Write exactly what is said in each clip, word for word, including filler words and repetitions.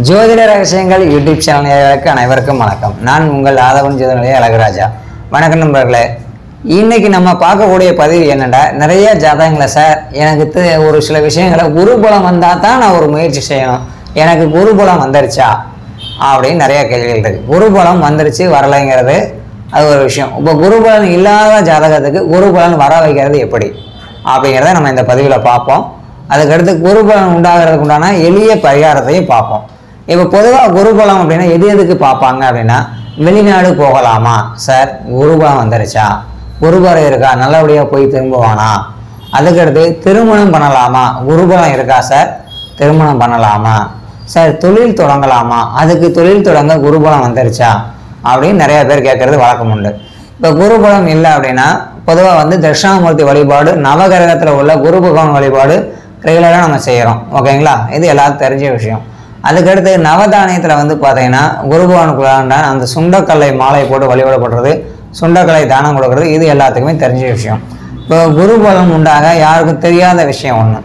ஜோதிட ரகசியங்கள் YouTube channel நேயர்களுக்கு அனைவருக்கும் வணக்கம். நான் உங்கள் ஆதவன் ஜோதிடநிலைய அழகுராஜா. வணக்கம் நண்பர்களே. இன்னைக்கு நம்ம பார்க்கக்கூடிய பதிவு என்னடா, நிறைய ஜாதகங்களை சார் எனக்கு ஒரு சில விஷயங்களை குருபலம் வந்தால் தான் நான் ஒரு முயற்சி செய்யணும், எனக்கு குருபலம் வந்துருச்சா அப்படின்னு நிறைய கேள்விகள் இருக்குது. குருபலம் வந்துருச்சு வரலைங்கிறது அது ஒரு விஷயம். இப்போ குருபலன் இல்லாத ஜாதகத்துக்கு குருபலன் வர வைக்கிறது எப்படி அப்படிங்கிறத நம்ம இந்த பதிவில் பார்ப்போம். அதுக்கடுத்து குருபலன் உண்டாகிறதுக்கு உண்டான எளிய பரிகாரத்தையும் பார்ப்போம். இப்போ பொதுவாக குருபலம் அப்படின்னா எது எதுக்கு பார்ப்பாங்க அப்படின்னா, வெளிநாடு போகலாமா சார், குருபலம் வந்துருச்சா, குருபலம் இருக்கா, நல்லபடியாக போய் திரும்புவானா. அதுக்கடுத்து திருமணம் பண்ணலாமா, குருபலம் இருக்கா சார், திருமணம் பண்ணலாமா சார், தொழில் தொடங்கலாமா, அதுக்கு தொழில் தொடங்க குருபலம் வந்துருச்சா அப்படின்னு நிறைய பேர் கேட்கறது வழக்கம் உண்டு. இப்போ குருபலம் இல்லை அப்படின்னா பொதுவாக வந்து தட்சிணாமூர்த்தி வழிபாடு, நவகிரகத்தில் உள்ள குரு பகவான் வழிபாடு ரெகுலராக நம்ம செய்கிறோம். ஓகேங்களா, இது எல்லாருக்கும் தெரிஞ்ச விஷயம். அதுக்கடுத்து நவதானியத்தில் வந்து பார்த்தீங்கன்னா குரு பகவானுக்குள்ளாண்ட அந்த சுண்டக்கல்லை மாலை போட்டு வழிபடப்படுறது, சுண்டக்கல்லை தானம் கொடுக்கறது, இது எல்லாத்துக்குமே தெரிஞ்ச விஷயம். இப்போ குருபலம் உண்டாக யாருக்கும் தெரியாத விஷயம் ஒன்று.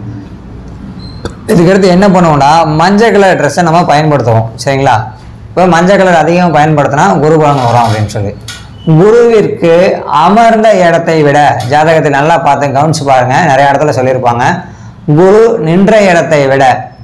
இதுக்கடுத்து என்ன பண்ணுவோம்னா, மஞ்சள் கலர் ட்ரெஸ்ஸை நம்ம பயன்படுத்துவோம். சரிங்களா, இப்போ மஞ்சள் கலர் அதிகம் பயன்படுத்தினா குருபலம் வரும் அப்படின்னு சொல்லி. குருவிற்கு அமர்ந்த இடத்தை விட, ஜாதகத்தை நல்லா பார்த்து கவனிச்சு பாருங்க, நிறைய இடத்துல சொல்லியிருப்பாங்க, குரு நின்ற இடத்தை விட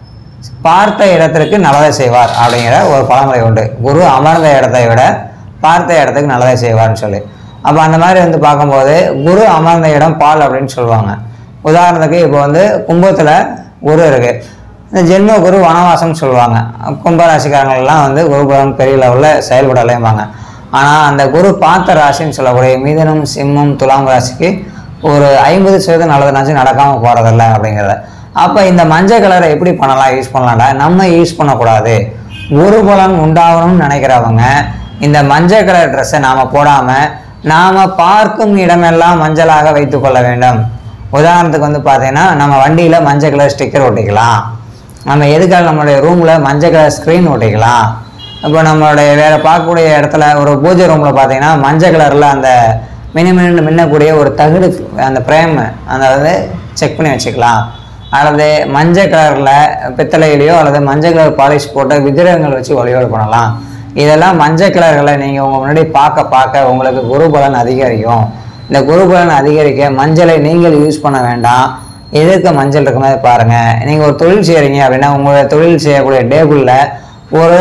பார்த்த இடத்திற்கு நல்லதை செய்வார் அப்படிங்கிற ஒரு பழமொழி உண்டு. குரு அமர்ந்த இடத்தை விட பார்த்த இடத்துக்கு நல்லதை செய்வார்னு சொல்லி. அப்போ அந்த மாதிரி வந்து பார்க்கும்போது குரு அமர்ந்த இடம் பால் அப்படின்னு சொல்லுவாங்க. உதாரணத்துக்கு இப்போ வந்து கும்பத்தில் குரு இருக்குது, இந்த ஜென்ம குரு வனவாசம்னு சொல்லுவாங்க. கும்பராசிக்காரங்கள்லாம் வந்து குருபலம் பெரிய லெவலில் செயல்படலைம்பாங்க. ஆனால் அந்த குரு பார்த்த ராசின்னு சொல்லக்கூடிய மிதுனம், சிம்மம், துலாம் ராசிக்கு ஒரு ஐம்பது சதவீதம் நல்லதுனாச்சும் நடக்காமல் போகிறதில்ல அப்படிங்கிறத. அப்போ இந்த மஞ்சள் கலரை எப்படி பண்ணலாம், யூஸ் பண்ணலாம்டா, நம்ம யூஸ் பண்ணக்கூடாது. குருபலன் உண்டாகணும்னு நினைக்கிறவங்க இந்த மஞ்சள் கலர் ட்ரெஸ்ஸை நாம் போடாமல் நாம் பார்க்கும் இடமெல்லாம் மஞ்சளாக வைத்து கொள்ள வேண்டும். உதாரணத்துக்கு வந்து பார்த்தீங்கன்னா, நம்ம வண்டியில் மஞ்சள் கலர் ஸ்டிக்கர் ஒட்டிக்கலாம், நம்ம எதுக்காக நம்மளுடைய ரூமில் மஞ்சள் கலர் ஸ்க்ரீன் ஒட்டிக்கலாம். இப்போ நம்மளுடைய வேறு பார்க்கக்கூடிய இடத்துல ஒரு பூஜை ரூமில் பார்த்தீங்கன்னா மஞ்சள் கலரில் அந்த மினி மின்னு மின்னக்கூடிய ஒரு தகுடு, அந்த பிரேம் அந்த வந்து செக் பண்ணி வச்சுக்கலாம். அல்லது மஞ்சள் கலரில் பித்தளையிலையோ அல்லது மஞ்சள் கலர் பாலிஷ் போட்ட விக்கிரகங்கள் வச்சு வழிபாடு பண்ணலாம். இதெல்லாம் மஞ்சள் கலர்களை நீங்கள் உங்கள் முன்னாடி பார்க்க பார்க்க உங்களுக்கு குருபலன் அதிகரிக்கும். இந்த குருபலன் அதிகரிக்க மஞ்சளை நீங்கள் யூஸ் பண்ண வேண்டாம். எதிர்க்க மஞ்சள் இருக்க மாதிரி பாருங்கள். நீங்கள் ஒரு தொழில் செய்கிறீங்க அப்படின்னா உங்களுடைய தொழில் செய்யக்கூடிய டேபிளில் ஒரு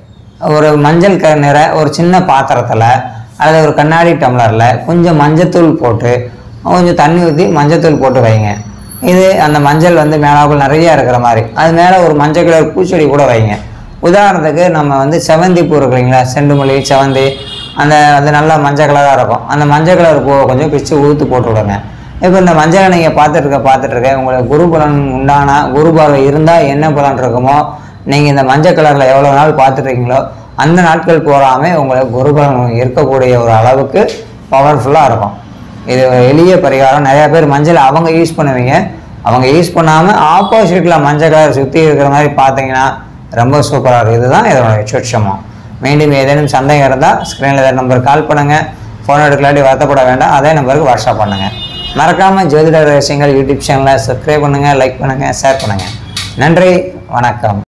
ஒரு மஞ்சள் க நிற ஒரு சின்ன பாத்திரத்தில் அல்லது ஒரு கண்ணாடி டம்ளரில் கொஞ்சம் மஞ்சத்தூள் போட்டு கொஞ்சம் தண்ணி ஊற்றி மஞ்சத்தூள் போட்டு வைங்க. இது அந்த மஞ்சள் வந்து மேலாக்குள் நிறையா இருக்கிற மாதிரி, அது மேலே ஒரு மஞ்சள் கலர் பூச்செடி கூட வைங்க. உதாரணத்துக்கு நம்ம வந்து செவந்தி பூ இருக்குங்களா, செண்டுமல்லி, செவந்தி, அந்த அது நல்லா மஞ்சள் கலராக இருக்கும். அந்த மஞ்சள் கலர் பூவை கொஞ்சம் பிச்சு ஊற்று போட்டு விடுங்க. இப்போ இந்த மஞ்சளை நீங்கள் பார்த்துட்டு இருக்க பார்த்துட்டு இருக்க உங்களுக்கு குரு பலன் உண்டான குரு பார்வை இருந்தால் என்ன பலன் இருக்குமோ, நீங்கள் இந்த மஞ்சள் கலரில் எவ்வளோ நாள் பார்த்துட்ருக்கீங்களோ அந்த நாட்கள் போகாமல் உங்களுக்கு குருபலன் இருக்கக்கூடிய ஒரு அளவுக்கு பவர்ஃபுல்லாக இருக்கும். இது ஒரு எளிய பரிகாரம். நிறையா பேர் மஞ்சள் அவங்க யூஸ் பண்ணுவீங்க, அவங்க யூஸ் பண்ணாமல் ஆப்போசிட்டில் மஞ்சள் கலர் சுற்றி இருக்கிற மாதிரி பார்த்தீங்கன்னா ரொம்ப சூப்பராக இருக்கும். இதுதான் இதனுடைய சுட்சமம். மீண்டும் ஏதேனும் சந்தேகம் இருந்தால் ஸ்க்ரீனில் ஏதாவது நம்பருக்கு கால் பண்ணுங்கள். ஃபோன் எடுக்கலாட்டி வருத்தப்பட வேண்டாம், அதே நம்பருக்கு வாட்ஸ்அப் பண்ணுங்கள். மறக்காமல் ஜோதிட ரகசியங்கள் யூடியூப் சேனலை சப்ஸ்கிரைப் பண்ணுங்கள், லைக் பண்ணுங்கள், ஷேர் பண்ணுங்கள். நன்றி, வணக்கம்.